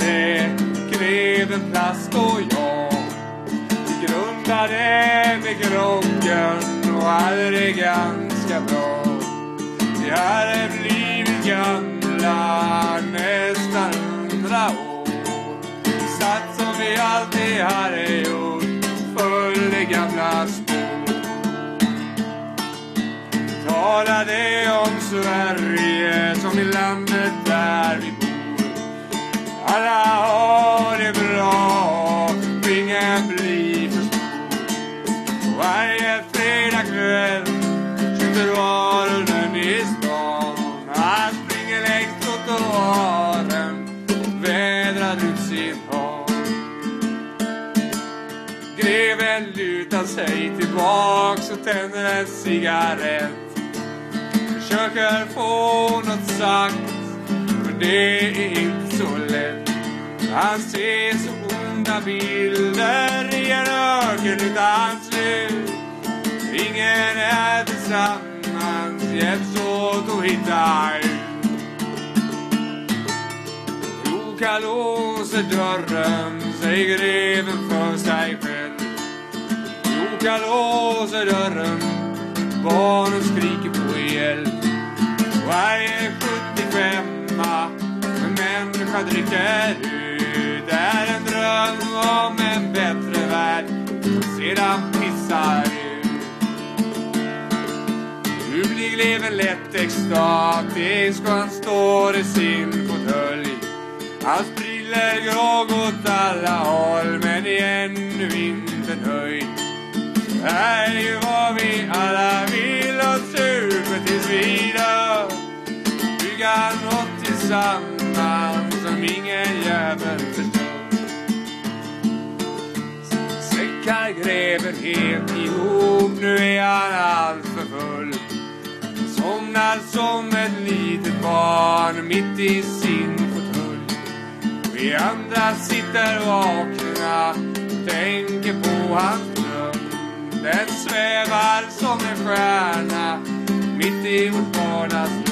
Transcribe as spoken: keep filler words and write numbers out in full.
hade greven plast och jag grundade med groggen och aldrig ganska bra. Vi hade blivit gamla nästan hundra år. Satt som vi alltid hade gjort, följde gamla spår. Talade om Sverige som i landet där vi bor. Alla har det bra, ingen blir för stor. Varje fredag kväll skjuter varunen i stan. Han springer längs trottoaren, vädrar ut sin hand. Greven lutar sig tillbaks och tänder en cigarett. Försöker få något sagt, men det är inte så lätt. Han ser så onda bilder i en öken utan slut. Ingen är tillsammans, hjälps åt att hitta ut. Loka låser dörren, säger greven för sig själv. Loka låser dörren, barnen skriker på hjälp. Varje sjuttiofemma en människa dricker ut är en dröm om en bättre värld och sedan pissar ut. Nu blir greven lätt extatisk och han står i sin fåtölj. Han sprider grogg åt alla håll men är ännu inte nöjd. Det här är ju vad vi alla vill och super tills vidare. Bygga något tillsammans som ingen jävel förstår. Säckar greven helt ihop, nu är han allt för full. Somnar som ett litet barn mitt i sin fåtölj. Vi andra sitter vakna och tänker på hans dröm. Den svävar som en stjärna mitt i vårt vardagsliv.